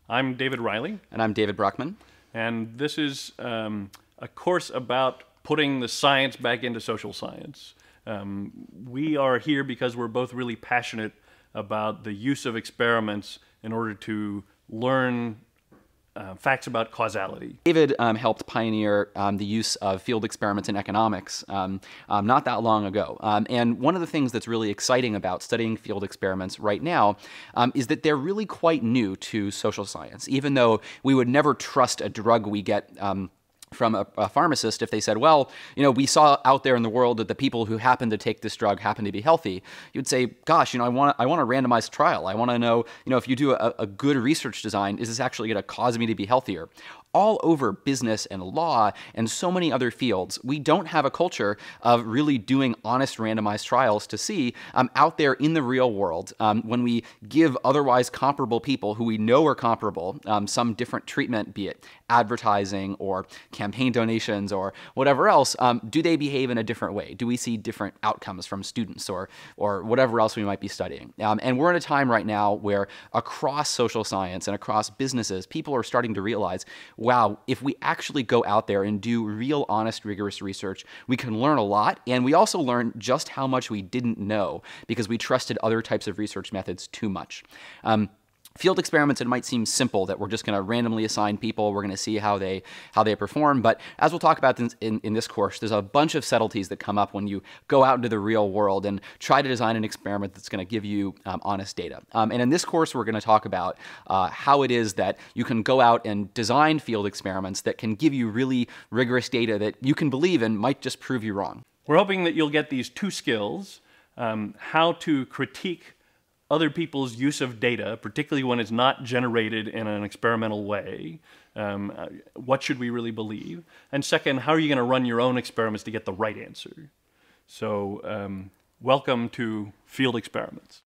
I'm David Riley. And I'm David Brockman. And this is a course about putting the science back into social science. We are here because we're both really passionate about the use of experiments in order to learn facts about causality. David helped pioneer the use of field experiments in economics not that long ago. And one of the things that's really exciting about studying field experiments right now is that they're really quite new to social science. Even though we would never trust a drug we get from a pharmacist if they said, well, we saw out there in the world that the people who happen to take this drug happen to be healthy. You'd say, gosh, I want a randomized trial. I want to know, if you do a good research design, is this actually going to cause me to be healthier? All over business and law and so many other fields, we don't have a culture of really doing honest randomized trials to see out there in the real world when we give otherwise comparable people who we know are comparable some different treatment, be it advertising or campaign donations or whatever else, do they behave in a different way? Do we see different outcomes from students or whatever else we might be studying? And we're in a time right now where across social science and across businesses, people are starting to realize, wow, if we actually go out there and do real, honest, rigorous research, we can learn a lot, and we also learn just how much we didn't know because we trusted other types of research methods too much. Field experiments, it might seem simple that we're just going to randomly assign people, we're going to see how they perform, but as we'll talk about in this course, there's a bunch of subtleties that come up when you go out into the real world and try to design an experiment that's going to give you honest data. And in this course, we're going to talk about how it is that you can go out and design field experiments that can give you really rigorous data that you can believe in might just prove you wrong. We're hoping that you'll get these two skills, how to critique other people's use of data, particularly when it's not generated in an experimental way. What should we really believe? And second, how are you going to run your own experiments to get the right answer? So welcome to field experiments.